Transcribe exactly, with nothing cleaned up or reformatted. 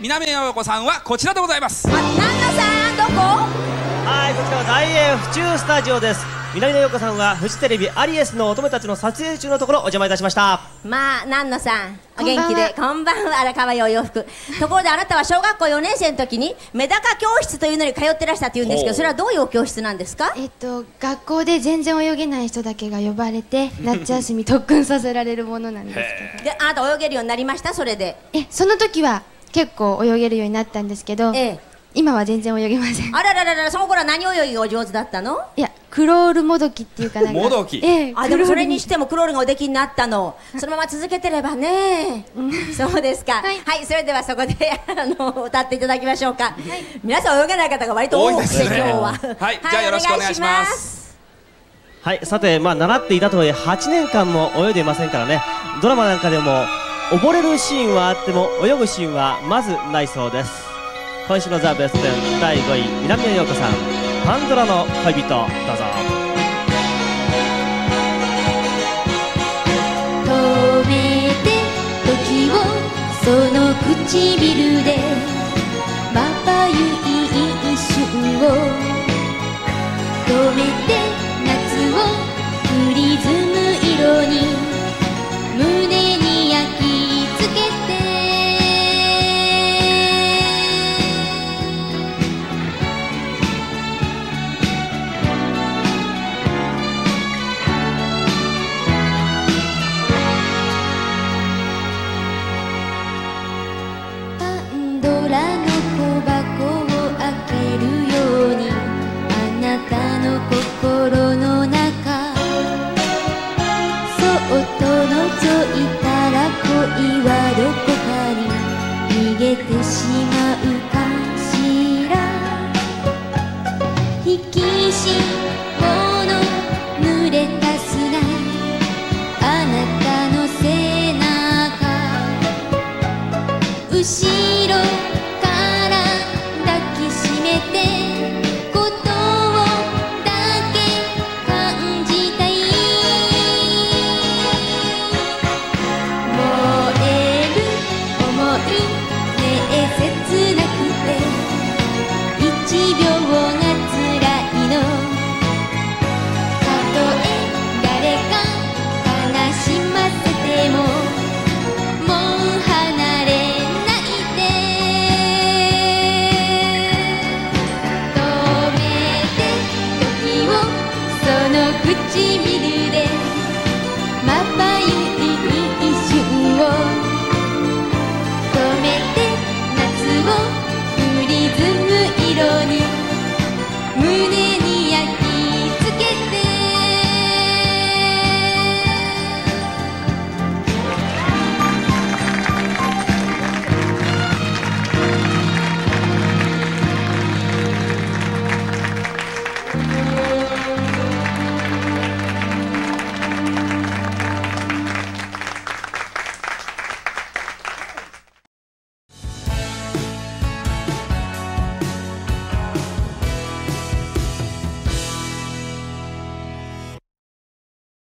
南野陽子さんはこちらでございます。 あ、南野さんどこ？ はい、こちらは大英府中スタジオです。南野陽子さんはフジテレビアリエスの乙女たちの撮影中のところお邪魔いたしました。 まあ南野さんお元気で、こんばんは。あら可愛いお洋服。ところであなたは小学校よねん生の時にメダカ教室というのに通ってらしたって言うんですけど、それはどういう教室なんですか？ えっと学校で全然泳げない人だけが呼ばれて夏休み特訓させられるものなんですけど。 であなた泳げるようになりました？それでえその時は結構泳げるようになったんですけど、ええ、今は全然泳げません。 あらららら、その頃は何泳ぎがお上手だったの？ いや、クロールもどきっていうかなんかもどき、 ええ、あでもそれにしてもクロールがおできになったの、そのまま続けてればね。そうですか。はい、はい、それではそこであの歌っていただきましょうか。はい、皆さん泳げない方が割と多くて、今日ははい、じゃあよろしくお願いします。 はい、さて、まあ習っていたとはいえはちねんかんも泳いでいませんからね。ドラマなんかでも溺れるシーンはあっても泳ぐシーンはまずないそうです。今週のザ・ベストテンだいごい、南野陽子さん、パンドラの恋人、どうぞ。 止めて時をその唇でまばゆい一瞬を止めて夏をプリズム色に胸に焼き付けてどこかに逃げてしまう